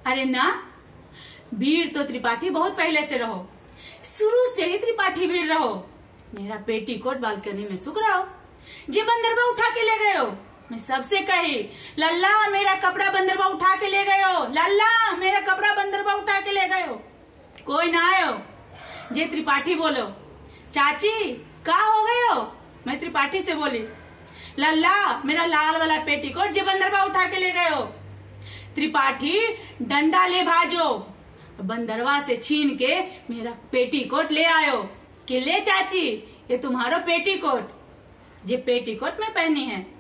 अरे ना, वीर तो त्रिपाठी बहुत पहले से रहो, शुरू से ही त्रिपाठी वीर रहो। मेरा पेटीकोट बालकनी में सूख रहा हो, जे बंदरबा उठा के ले गए हो। मैं सबसे कही, लल्ला मेरा कपड़ा बंदरबा उठा के ले गए हो, लल्ला मेरा कपड़ा बंदरबा उठा के ले गए हो। कोई ना आयो। जे त्रिपाठी बोलो, चाची का हो गए हो। मैं त्रिपाठी से बोली, लल्ला मेरा लाल वाला पेटीकोट जे बंदरबा उठा के ले गए हो। त्रिपाठी डंडा ले भाजो, बंदरवा से छीन के मेरा पेटीकोट ले आयो कि ले चाची ये तुम्हारा पेटीकोट, जे पेटीकोट में पहनी है।